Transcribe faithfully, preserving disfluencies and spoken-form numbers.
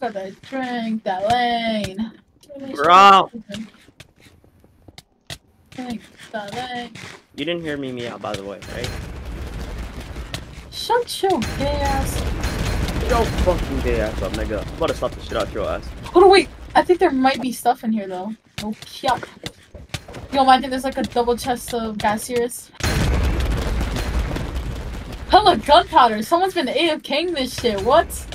cause I drink that lane. Bro! Drink that lane. You didn't hear me meow, by the way, right? Shut your gay ass. Yo, fucking gay ass up, nigga. I'm about to slap the shit out your ass. Hold on, wait. I think there might be stuff in here, though. Oh, yeah. Yo, imagine there's like a double chest of gaseous. Hella gunpowder. Someone's been AFKing this shit. What?